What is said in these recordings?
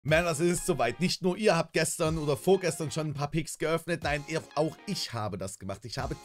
Männers, es ist soweit. Nicht nur ihr habt gestern oder vorgestern schon ein paar Picks geöffnet. Nein, auch ich habe das gemacht. Ich habe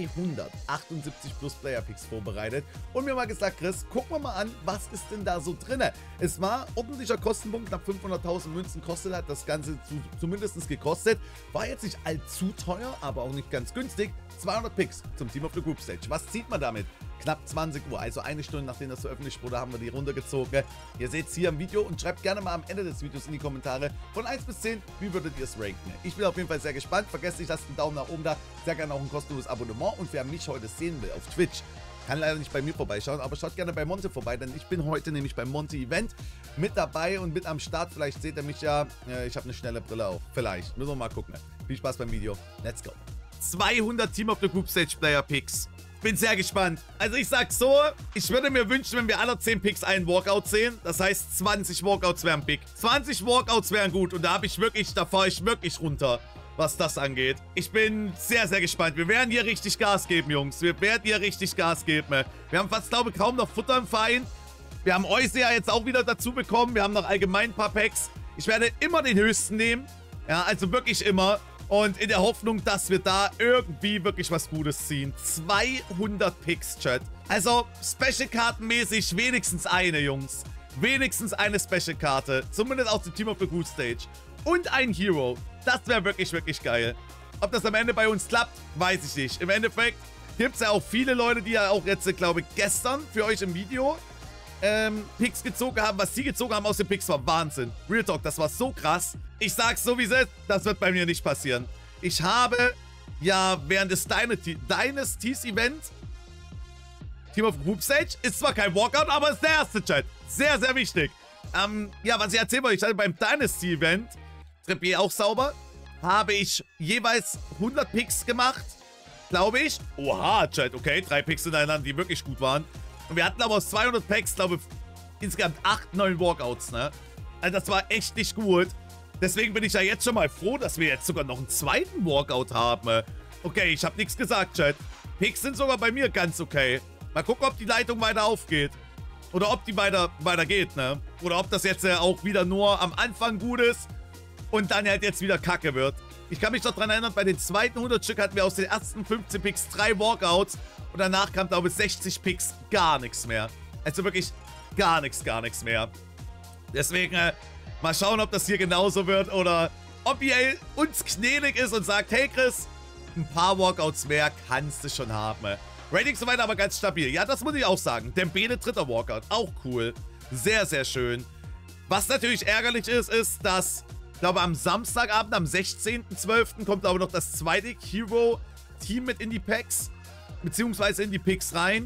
278 plus Player Picks vorbereitet und mir mal gesagt, Chris, gucken wir mal an, was ist denn da so drin? Es war ordentlicher Kostenpunkt, knapp 500.000 Münzen kostet, hat das Ganze zumindest gekostet. War jetzt nicht allzu teuer, aber auch nicht ganz günstig. 200 Picks zum Team of the Group Stage. Was zieht man damit? Knapp 20 Uhr, also eine Stunde nachdem das veröffentlicht wurde, haben wir die runtergezogen. Ihr seht es hier im Video und schreibt gerne mal am Ende des Videos in die Kommentare von 1 bis 10, wie würdet ihr es ranken? Ich bin auf jeden Fall sehr gespannt. Vergesst nicht, lasst einen Daumen nach oben da, sehr gerne auch ein kostenloses Abonnement und wer mich heute sehen will auf Twitch, kann leider nicht bei mir vorbeischauen, aber schaut gerne bei Monte vorbei, denn ich bin heute nämlich beim Monte-Event mit dabei und mit am Start. Vielleicht seht ihr mich ja, ich habe eine schnelle Brille auf, vielleicht, müssen wir mal gucken. Viel Spaß beim Video, let's go. 200 Team of the Group Stage Player Picks. Bin sehr gespannt. Also ich sag so, ich würde mir wünschen, wenn wir alle 10 Picks einen Walkout sehen. Das heißt, 20 Walkouts wären big. 20 Walkouts wären gut und da fahre ich wirklich runter, was das angeht. Ich bin sehr, sehr gespannt. Wir werden hier richtig Gas geben, Jungs. Wir werden hier richtig Gas geben. Wir haben fast, glaube ich, kaum noch Futter im Verein. Wir haben Euse ja jetzt auch wieder dazu bekommen. Wir haben noch allgemein ein paar Packs. Ich werde immer den höchsten nehmen. Ja, also wirklich immer. Und in der Hoffnung, dass wir da irgendwie wirklich was Gutes ziehen. 200 Picks, Chat. Also, Special-Kartenmäßig wenigstens eine, Jungs. Wenigstens eine Special-Karte. Zumindest auch zum Team of the Group Stage. Und ein Hero. Das wäre wirklich, wirklich geil. Ob das am Ende bei uns klappt, weiß ich nicht. Im Endeffekt gibt es ja auch viele Leute, die ja auch jetzt, glaube ich, gestern für euch im Video Picks gezogen haben. Was sie gezogen haben aus den Picks war Wahnsinn. Real Talk, das war so krass. Ich sag's so wie es ist, das wird bei mir nicht passieren. Ich habe ja während des Dynasties Event Team of Group Stage, ist zwar kein Walkout, aber ist der erste, Chat. Sehr, sehr wichtig. Ja, was ich erzählen wollte, ich hatte beim Dynasty Event, Trippier auch sauber, habe ich jeweils 100 Picks gemacht, glaube ich. Oha, Chat, okay, 3 Picks hintereinander, die wirklich gut waren. Und wir hatten aber aus 200 Packs, glaube ich, insgesamt 8, 9 Walkouts, ne? Also das war echt nicht gut. Deswegen bin ich ja jetzt schon mal froh, dass wir jetzt sogar noch einen zweiten Walkout haben. Okay, ich habe nichts gesagt, Chat. Picks sind sogar bei mir ganz okay. Mal gucken, ob die Leitung weiter aufgeht. Oder ob die weiter geht, ne? Oder ob das jetzt auch wieder nur am Anfang gut ist und dann halt jetzt wieder kacke wird. Ich kann mich noch daran erinnern, bei den zweiten 100 Stück hatten wir aus den ersten 15 Picks 3 Walkouts. Und danach kam, glaube ich, 60 Picks gar nichts mehr. Also wirklich gar nichts mehr. Deswegen mal schauen, ob das hier genauso wird oder ob ihr uns gnädig ist und sagt, hey Chris, ein paar Walkouts mehr kannst du schon haben. Rating soweit aber ganz stabil. Ja, das muss ich auch sagen. Dembele dritter Walkout, auch cool. Sehr, sehr schön. Was natürlich ärgerlich ist, ist, dass, ich glaube, am Samstagabend, am 16.12. kommt aber noch das zweite Hero-Team mit in die Packs. Beziehungsweise in die Picks rein.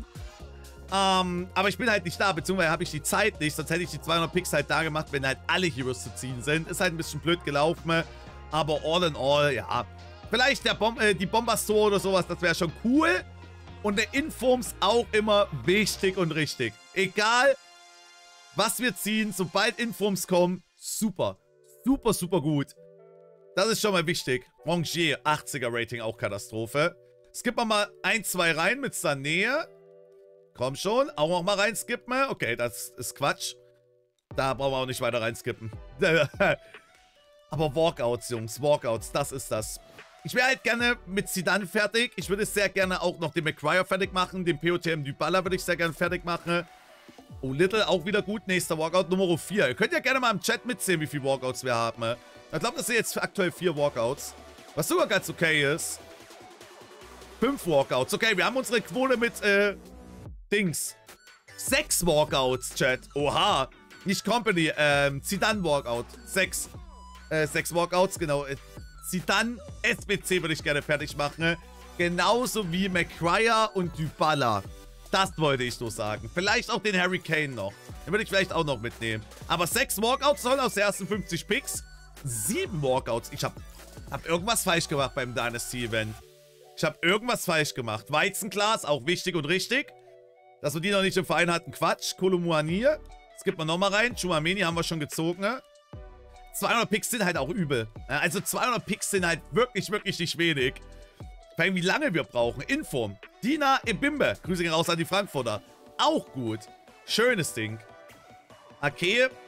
Aber ich bin halt nicht da, beziehungsweise habe ich die Zeit nicht, sonst hätte ich die 200 Picks halt da gemacht, wenn halt alle Heroes zu ziehen sind. Ist halt ein bisschen blöd gelaufen, aber all in all, ja. Vielleicht die Bombastor oder sowas, das wäre schon cool. Und der Informs auch immer wichtig und richtig. Egal, was wir ziehen, sobald Informs kommen, super. Super, super gut. Das ist schon mal wichtig. Rongier, 80er Rating, auch Katastrophe. Skippen wir mal 1, 2 rein mit Sané. Komm schon, auch noch mal reinskippen. Okay, das ist Quatsch. Da brauchen wir auch nicht weiter reinskippen. Aber Walkouts, Jungs, Walkouts, das ist das. Ich wäre halt gerne mit Zidane fertig. Ich würde sehr gerne auch noch den McQuire fertig machen. Den POTM Dybala würde ich sehr gerne fertig machen. Oh, Little auch wieder gut. Nächster Walkout Nummer 4. Ihr könnt ja gerne mal im Chat mitzählen, wie viele Walkouts wir haben. Ich glaube, das sind jetzt aktuell 4 Walkouts. Was sogar ganz okay ist. 5 Walkouts. Okay, wir haben unsere Quote mit, Dings. 6 Walkouts, Chat. Oha. Nicht Company, Zidane Walkout. 6 Walkouts, genau. Zidane SBC würde ich gerne fertig machen. Genauso wie McQuire und Dybala. Das wollte ich so sagen. Vielleicht auch den Harry Kane noch. Den würde ich vielleicht auch noch mitnehmen. Aber 6 Walkouts sollen aus den ersten 50 Picks. 7 Walkouts. Ich hab irgendwas falsch gemacht beim Dynasty-Event. Ich habe irgendwas falsch gemacht. Weizenglas, auch wichtig und richtig. Dass wir die noch nicht im Verein hatten, Quatsch. Kolumuani. Das gibt man nochmal rein. Tchouaméni haben wir schon gezogen. 200 Picks sind halt auch übel. Also 200 Picks sind halt wirklich, wirklich nicht wenig. Vor allem, wie lange wir brauchen. Inform. Dina Ebimbe. Grüße gehen raus an die Frankfurter. Auch gut. Schönes Ding. Okay.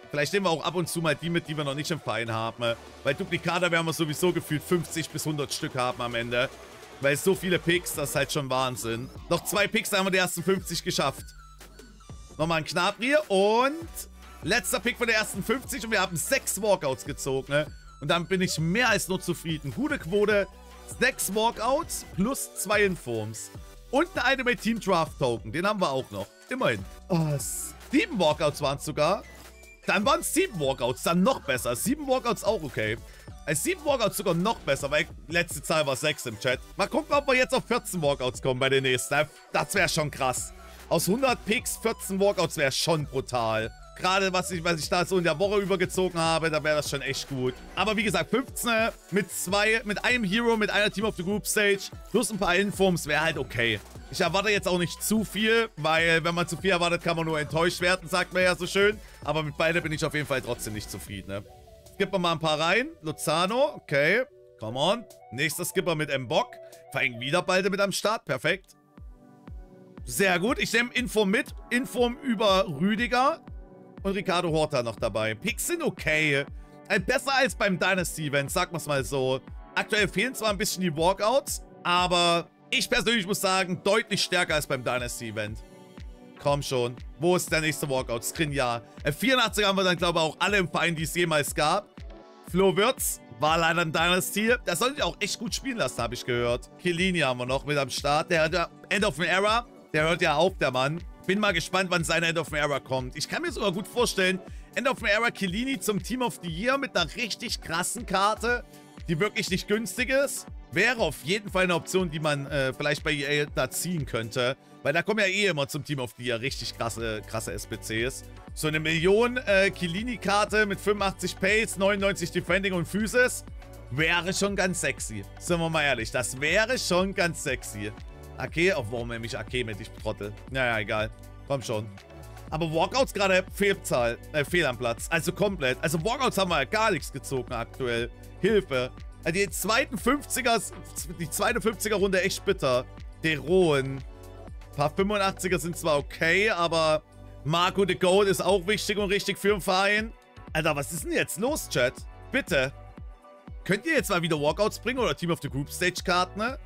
Vielleicht nehmen wir auch ab und zu mal die mit, die wir noch nicht im Verein haben. Weil Duplikate werden wir sowieso gefühlt 50 bis 100 Stück haben am Ende. Weil so viele Picks, das ist halt schon Wahnsinn. Noch 2 Picks, dann haben wir die ersten 50 geschafft. Nochmal ein Knabri und letzter Pick von der ersten 50 und wir haben 6 Walkouts gezogen. Ne? Und damit bin ich mehr als nur zufrieden. Gute Quote, 6 Walkouts plus 2 Informs. Und eine Ultimate Team Draft Token, den haben wir auch noch. Immerhin. Oh, 7 Walkouts waren es sogar. Dann waren es 7 Walkouts, dann noch besser. 7 Walkouts auch okay. 7 Walkouts sogar noch besser, weil die letzte Zahl war 6 im Chat. Mal gucken, ob wir jetzt auf 14 Walkouts kommen bei den nächsten. Das wäre schon krass. Aus 100 Picks 14 Walkouts wäre schon brutal. Gerade was ich da so in der Woche übergezogen habe, da wäre das schon echt gut. Aber wie gesagt, 15 mit einem Hero, mit einer Team of the Group Stage, plus ein paar Informs wäre halt okay. Ich erwarte jetzt auch nicht zu viel, weil wenn man zu viel erwartet, kann man nur enttäuscht werden, sagt man ja so schön. Aber mit beiden bin ich auf jeden Fall trotzdem nicht zufrieden, ne? Skippen wir mal ein paar rein. Lozano, okay. Come on. Nächster Skipper mit Mbok. Vor allem wieder beide mit am Start. Perfekt. Sehr gut. Ich nehme Inform mit. Inform über Rüdiger. Und Ricardo Horta noch dabei. Picks sind okay. Besser als beim Dynasty-Event, sagen wir es mal so. Aktuell fehlen zwar ein bisschen die Walkouts, aber ich persönlich muss sagen, deutlich stärker als beim Dynasty-Event. Komm schon. Wo ist der nächste Walkout? Skriniar. 84 haben wir dann, glaube ich, auch alle im Verein, die es jemals gab. Flo Wirtz war leider ein Dynasty. Das soll sich auch echt gut spielen lassen, habe ich gehört. Chiellini haben wir noch mit am Start. Der hat ja End of an Era. Der hört ja auf, der Mann. Bin mal gespannt, wann sein End of an Era kommt. Ich kann mir sogar gut vorstellen, End of an Era Chiellini zum Team of the Year mit einer richtig krassen Karte, die wirklich nicht günstig ist. Wäre auf jeden Fall eine Option, die man vielleicht bei EA da ziehen könnte. Weil da kommen ja eh immer zum Team of the Year richtig krasse SPCs. So eine Million Chiellini-Karte mit 85 Pace, 99 Defending und Physis wäre schon ganz sexy. Sind wir mal ehrlich, das wäre schon ganz sexy. Ake, oh, warum nehme ich Ake mit, ich Trottel? Naja, egal. Komm schon. Aber Walkouts gerade Fehl am Platz. Also komplett. Also Walkouts haben wir ja gar nichts gezogen aktuell. Hilfe. Also die zweite 50er-Runde echt bitter. Deron. Ein paar 85er sind zwar okay, aber Marco the Gold ist auch wichtig und richtig für den Verein. Alter, was ist denn jetzt los, Chat? Bitte. Könnt ihr jetzt mal wieder Walkouts bringen oder Team of the Group Stage Karten, ne?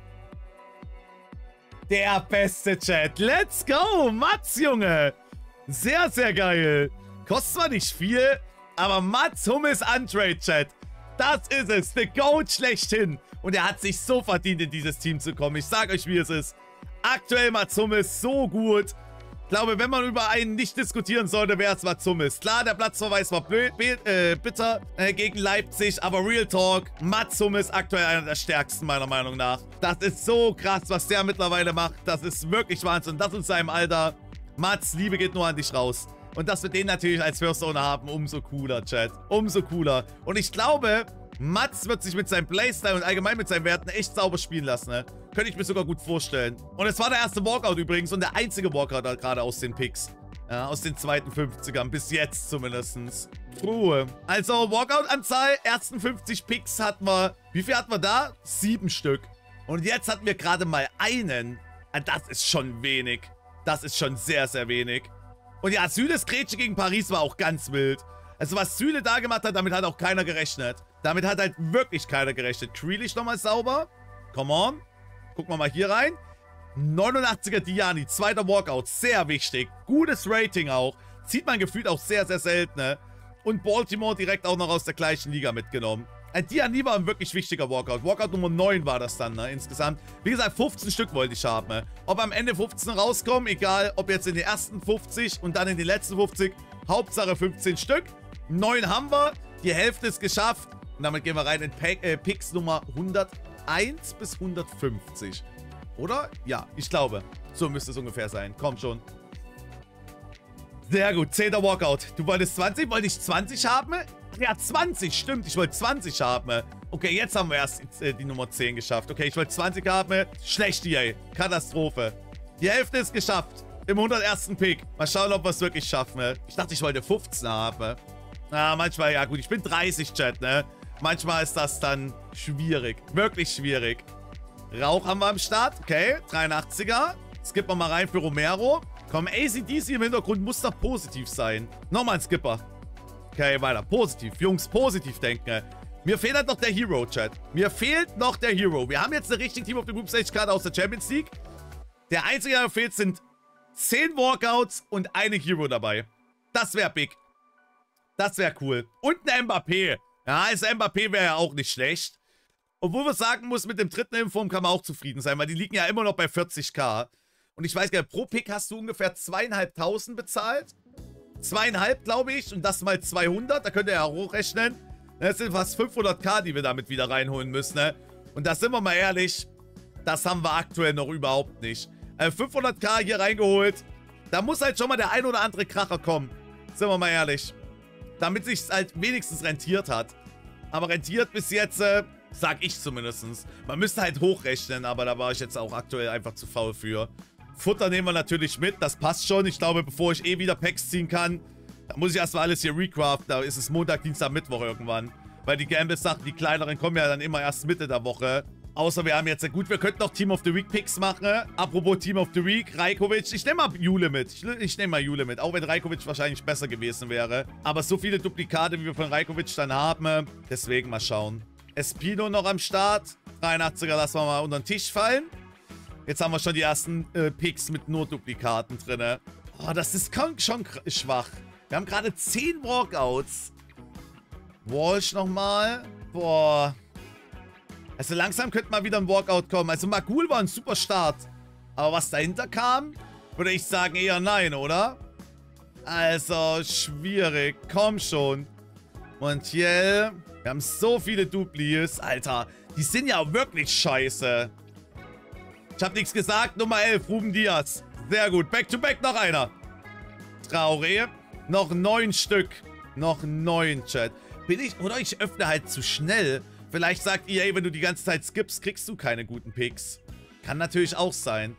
Der beste Chat. Let's go. Mats, Junge. Sehr, sehr geil. Kostet zwar nicht viel, aber Mats Hummels Untrade, Chat. Das ist es. The Goat schlechthin. Und er hat sich so verdient, in dieses Team zu kommen. Ich sag euch, wie es ist. Aktuell Mats Hummels so gut. Ich glaube, wenn man über einen nicht diskutieren sollte, wäre es Mats Hummels. Klar, der Platzverweis war bitter gegen Leipzig, aber Real Talk, Mats Hummels aktuell einer der stärksten, meiner Meinung nach. Das ist so krass, was der mittlerweile macht. Das ist wirklich Wahnsinn. Das in seinem Alter. Mats, Liebe geht nur an dich raus. Und dass wir den natürlich als First Owner haben, umso cooler, Chat. Umso cooler. Und ich glaube, Mats wird sich mit seinem Playstyle und allgemein mit seinen Werten echt sauber spielen lassen, ne? Könnte ich mir sogar gut vorstellen. Und es war der erste Walkout übrigens und der einzige Walkout gerade aus den Picks. Ja, aus den zweiten 50ern, bis jetzt zumindest. Ruhe. Also, Walkout-Anzahl, ersten 50 Picks hatten wir. Wie viel hatten wir da? 7 Stück. Und jetzt hatten wir gerade mal einen. Das ist schon wenig. Das ist schon sehr, sehr wenig. Und ja, Süles Grätsche gegen Paris war auch ganz wild. Also, was Süle da gemacht hat, damit hat auch keiner gerechnet. Damit hat halt wirklich keiner gerechnet. Grealish nochmal sauber. Come on. Gucken wir mal hier rein. 89er Diani, zweiter Walkout, sehr wichtig. Gutes Rating auch. Zieht man gefühlt auch sehr, sehr selten. Ne? Und Baltimore direkt auch noch aus der gleichen Liga mitgenommen. Diani war ein wirklich wichtiger Walkout. Walkout Nummer 9 war das dann, ne, insgesamt. Wie gesagt, 15 Stück wollte ich haben. Ne? Ob am Ende 15 rauskommen, egal, ob jetzt in den ersten 50 und dann in den letzten 50. Hauptsache 15 Stück. 9 haben wir. Die Hälfte ist geschafft. Und damit gehen wir rein in Picks Nummer 101 bis 150. Oder? Ja, ich glaube. So müsste es ungefähr sein. Komm schon. Sehr gut. 10. Walkout. Du wolltest 20? Wollte ich 20 haben? Ja, 20. Stimmt. Ich wollte 20 haben. Okay, jetzt haben wir erst die Nummer 10 geschafft. Okay, ich wollte 20 haben. Schlecht, ey. Katastrophe. Die Hälfte ist geschafft. Im 101. Pick. Mal schauen, ob wir es wirklich schaffen. Ich dachte, ich wollte 15 haben. Na, manchmal, ja gut. Ich bin 30, Chat, ne? Manchmal ist das dann schwierig. Wirklich schwierig. Rauch haben wir am Start. Okay, 83er. Skippen wir mal rein für Romero. Komm, ACDC im Hintergrund muss doch positiv sein. Nochmal ein Skipper. Okay, weiter. Positiv. Jungs, positiv denken. Mir fehlt halt noch der Hero, Chat. Mir fehlt noch der Hero. Wir haben jetzt eine richtige Team of the Group Stage Karte aus der Champions League. Der einzige, der fehlt, sind 10 Walkouts und eine Hero dabei. Das wäre big. Das wäre cool. Und ein Mbappé. Ja, also Mbappé wäre ja auch nicht schlecht. Obwohl wir sagen muss, mit dem dritten Inform kann man auch zufrieden sein, weil die liegen ja immer noch bei 40.000. Und ich weiß gar nicht, pro Pick hast du ungefähr 2.500 bezahlt. 2,5, glaube ich. Und das mal 200. Da könnt ihr ja hochrechnen. Das sind fast 500.000, die wir damit wieder reinholen müssen, ne? Und da sind wir mal ehrlich, das haben wir aktuell noch überhaupt nicht. 500.000 hier reingeholt. Da muss halt schon mal der ein oder andere Kracher kommen. Sind wir mal ehrlich. Damit sich es halt wenigstens rentiert hat. Aber rentiert bis jetzt, sag ich zumindest. Man müsste halt hochrechnen, aber da war ich jetzt auch aktuell einfach zu faul für. Futter nehmen wir natürlich mit, das passt schon. Ich glaube, bevor ich wieder Packs ziehen kann, da muss ich erstmal alles hier recraften. Da ist es Montag, Dienstag, Mittwoch irgendwann. Weil die Gamble-Sachen, die kleineren, kommen ja dann immer erst Mitte der Woche. Außer wir haben jetzt, gut, wir könnten noch Team of the Week Picks machen. Apropos Team of the Week, Rajkovic. Ich nehme mal Jule mit. Ich nehme mal Jule mit. Auch wenn Rajkovic wahrscheinlich besser gewesen wäre. Aber so viele Duplikate, wie wir von Rajkovic dann haben. Deswegen mal schauen. Espino noch am Start. 83er lassen wir mal unter den Tisch fallen. Jetzt haben wir schon die ersten Picks mit nur Duplikaten drin. Oh, das ist schon schwach. Wir haben gerade 10 Walkouts. Walsh nochmal. Boah. Also langsam könnte mal wieder ein Walkout kommen. Also Magul war ein super Start. Aber was dahinter kam, würde ich sagen eher nein, oder? Also schwierig. Komm schon. Montiel. Wir haben so viele Duplis. Alter, die sind ja wirklich scheiße. Ich habe nichts gesagt. Nummer 11, Ruben Diaz. Sehr gut. Back to back noch einer. Traoré. Noch 9 Stück. Noch 9, Chat. Oder ich öffne halt zu schnell. Vielleicht sagt EA, wenn du die ganze Zeit skippst, kriegst du keine guten Picks. Kann natürlich auch sein.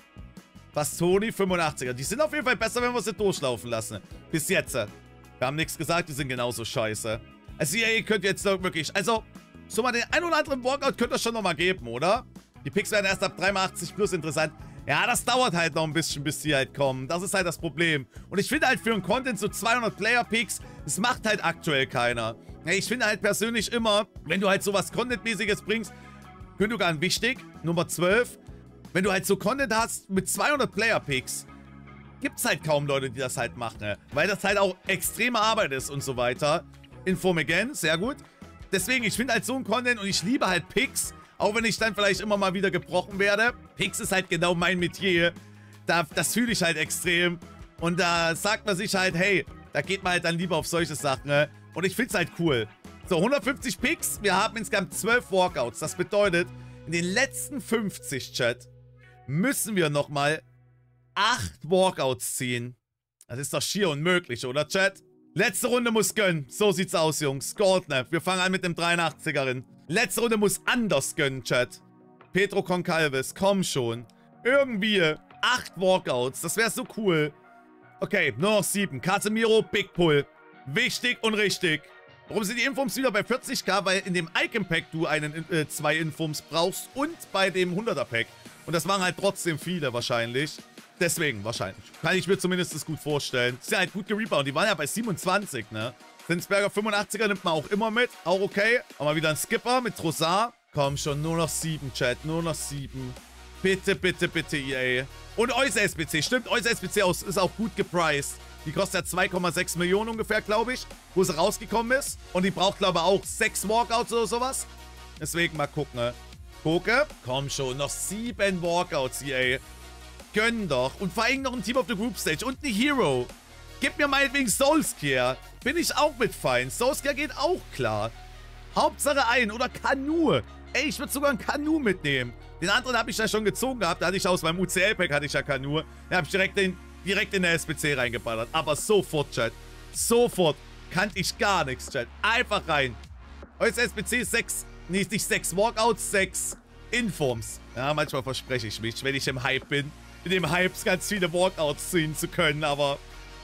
Bastoni, 85er. Die sind auf jeden Fall besser, wenn wir sie durchlaufen lassen. Bis jetzt. Wir haben nichts gesagt, die sind genauso scheiße. Also EA könnt jetzt doch wirklich... Also, so mal den ein oder anderen Walkout könnt ihr schon nochmal geben, oder? Die Picks werden erst ab 83 plus interessant. Ja, das dauert halt noch ein bisschen, bis die halt kommen. Das ist halt das Problem. Und ich finde halt für einen Content so 200 Player-Picks, das macht halt aktuell keiner. Ich finde halt persönlich immer, wenn du halt sowas Content-mäßiges bringst, Gündogan wichtig, Nummer 12. Wenn du halt so Content hast mit 200 Player-Picks, gibt es halt kaum Leute, die das halt machen. Weil das halt auch extreme Arbeit ist und so weiter. Inform again, sehr gut. Deswegen, ich finde halt so ein Content und ich liebe halt Picks, auch wenn ich dann vielleicht immer mal wieder gebrochen werde. Picks ist halt genau mein Metier. Das fühle ich halt extrem. Und da sagt man sich halt, hey, da geht man halt dann lieber auf solche Sachen. Und ich finde es halt cool. So, 150 Picks. Wir haben insgesamt 12 Walkouts. Das bedeutet, in den letzten 50, Chat, müssen wir nochmal 8 Walkouts ziehen. Das ist doch schier unmöglich, oder, Chat? Letzte Runde muss gönnen. So sieht's aus, Jungs. Goldner. Wir fangen an mit dem 83erin. Letzte Runde muss anders gönnen, Chat. Pedro Concalves, komm schon. Irgendwie 8 Walkouts. Das wäre so cool. Okay, nur noch 7. Casemiro, Big Pull. Wichtig und richtig. Warum sind die Informs wieder bei 40.000? Weil in dem Icon-Pack du 2 Informs brauchst und bei dem 100er-Pack. Und das waren halt trotzdem viele wahrscheinlich. Deswegen wahrscheinlich. Kann ich mir zumindest das gut vorstellen. Ist ja halt gut gerebound. Die waren ja bei 27, ne? Zinsberger 85er nimmt man auch immer mit. Auch okay. Aber wieder ein Skipper mit Trossard. Komm schon, nur noch 7, Chat. Nur noch 7. Bitte, bitte, bitte, EA. Und Euse SBC. Stimmt, Euse SBC ist auch gut gepriced. Die kostet ja 2,6 Millionen ungefähr, glaube ich. Wo sie rausgekommen ist. Und die braucht, glaube ich, auch 6 Walkouts oder sowas. Deswegen mal gucken, ne? Gucke. Komm schon, noch 7 Walkouts, EA. Gönn doch. Und vor allem noch ein Team of the Group Stage. Und ein Hero. Gib mir meinetwegen Solskjaer. Bin ich auch mit fein. Solskjaer geht auch klar. Hauptsache ein. Oder Kanu. Ey, ich würde sogar ein Kanu mitnehmen. Den anderen habe ich ja schon gezogen gehabt. Da hatte ich aus meinem UCL-Pack hatte ich ja Kanu. Da habe ich direkt in der SBC reingeballert. Aber sofort, Chat. Sofort. Kannte ich gar nichts, Chat. Einfach rein. Heute SBC 6. Nee, nicht 6 Walkouts, 6 Informs. Ja, manchmal verspreche ich mich, wenn ich im Hype bin. In dem Hype ganz viele Walkouts ziehen zu können, aber...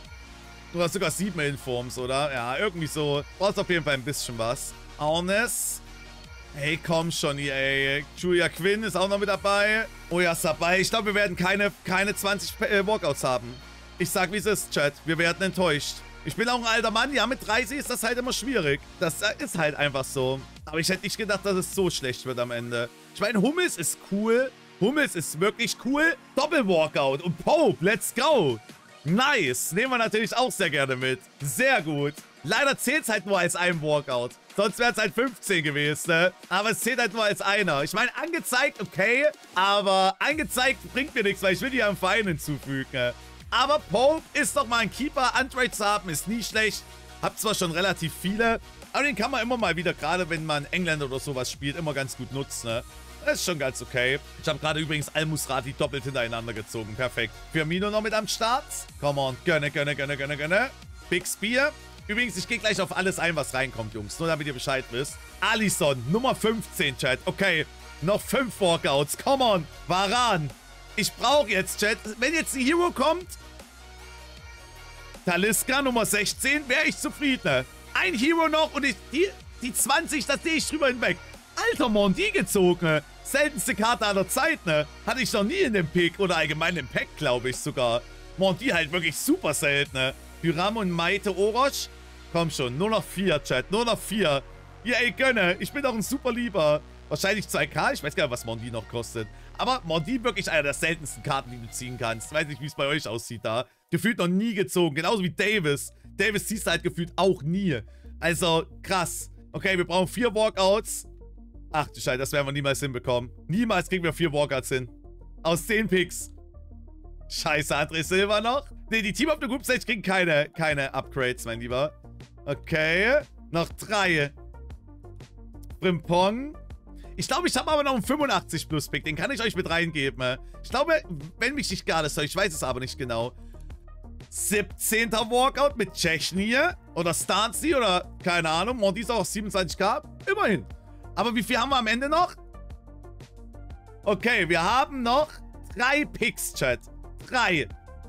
Du hast sogar 7 Informs, oder? Ja, irgendwie so. Brauchst auf jeden Fall ein bisschen was. Arnes. Hey, komm schon, EA. Julia Quinn ist auch noch mit dabei. Oh ja, ist dabei. Ich glaube, wir werden keine 20 Walkouts haben. Ich sag, wie es ist, Chat. Wir werden enttäuscht. Ich bin auch ein alter Mann. Ja, mit 30 ist das halt immer schwierig. Das ist halt einfach so. Aber ich hätte nicht gedacht, dass es so schlecht wird am Ende. Ich meine, Hummels ist cool. Hummels ist wirklich cool. Doppel-Walkout und Pope, let's go. Nice. Nehmen wir natürlich auch sehr gerne mit. Sehr gut. Leider zählt es halt nur als ein Walkout. Sonst wäre es halt 15 gewesen, ne? Aber es zählt halt nur als einer. Ich meine, angezeigt, okay. Aber angezeigt bringt mir nichts, weil ich will die ja im Verein hinzufügen. Aber Pope ist doch mal ein Keeper. Untrade zu haben ist nie schlecht. Hab zwar schon relativ viele, aber den kann man immer mal wieder, gerade wenn man England oder sowas spielt, immer ganz gut nutzen, ne? Das ist schon ganz okay. Ich habe gerade übrigens Al-Musrati doppelt hintereinander gezogen. Perfekt. Firmino noch mit am Start. Come on. Gönne, gönne, gönne, gönne, gönne. Big Spear. Übrigens, ich gehe gleich auf alles ein, was reinkommt, Jungs. Nur damit ihr Bescheid wisst. Alisson, Nummer 15, Chat. Okay, noch 5 Walkouts. Come on. Varane. Ich brauche jetzt, Chat. Wenn jetzt ein Hero kommt, Talisca, Nummer 16, wäre ich zufrieden. Ein Hero noch und die 20, das sehe ich drüber hinweg. Alter, Mondi gezogen. Seltenste Karte aller Zeit, ne? Hatte ich noch nie in dem Pick oder allgemein im Pack, glaube ich sogar. Mondi halt wirklich super selten, ne? Hyram und Maite Orosch. Komm schon, nur noch 4, Chat. Nur noch 4. Ja, ey, gönne. Ich bin doch ein super Lieber. Wahrscheinlich 2K. Ich weiß gar nicht, was Mondi noch kostet. Aber Mondi wirklich einer der seltensten Karten, die du ziehen kannst. Weiß nicht, wie es bei euch aussieht da. Gefühlt noch nie gezogen. Genauso wie Davis. Davis ziehst du halt gefühlt auch nie. Also, krass. Okay, wir brauchen 4 Walkouts. Ach du Scheiße, das werden wir niemals hinbekommen. Niemals kriegen wir 4 Walkouts hin. Aus 10 Picks. Scheiße, André Silva noch. Ne, die Team of the Group Stage kriegen keine Upgrades, mein Lieber. Okay. Noch 3. Frimpong. Ich glaube, ich habe aber noch einen 85-Plus-Pick. Den kann ich euch mit reingeben. Ich glaube, wenn mich nicht gar das soll, ich weiß es aber nicht genau. 17. Walkout mit Chechny oder Stanzi oder keine Ahnung. Mondi ist auch 27k. Immerhin. Aber wie viel haben wir am Ende noch? Okay, wir haben noch 3 Picks, Chat. 3.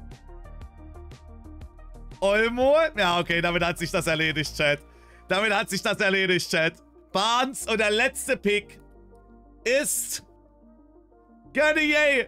Olmo. Ja, okay, damit hat sich das erledigt, Chat. Damit hat sich das erledigt, Chat. Barnes und der letzte Pick ist Gönnier.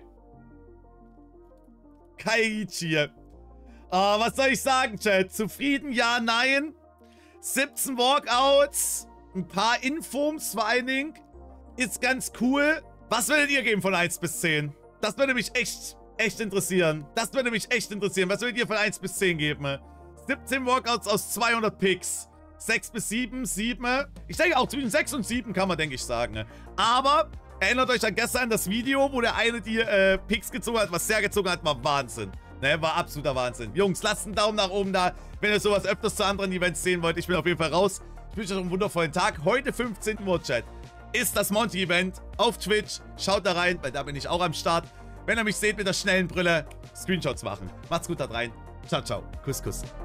Kaiichi. Oh, was soll ich sagen, Chat? Zufrieden? Ja, nein. 17 Walkouts. Ein paar Informs vor allen Dingen. Ist ganz cool. Was würdet ihr geben von 1 bis 10? Das würde mich echt interessieren. Das würde mich echt interessieren. Was würdet ihr von 1 bis 10 geben? 17 Walkouts aus 200 Picks. 6 bis 7, 7. Ich denke auch zwischen 6 und 7 kann man, denke ich, sagen. Aber erinnert euch an gestern das Video, wo der eine die Picks gezogen hat. Was der gezogen hat, war Wahnsinn. Ne, war absoluter Wahnsinn. Jungs, lasst einen Daumen nach oben da, wenn ihr sowas öfters zu anderen Events sehen wollt. Ich bin auf jeden Fall raus. Ich wünsche euch einen wundervollen Tag. Heute, 15. Uhr, Chat, ist das Monty-Event auf Twitch. Schaut da rein, weil da bin ich auch am Start. Wenn ihr mich seht mit der schnellen Brille, Screenshots machen. Macht's gut da rein. Ciao, ciao. Kuss, Kuss.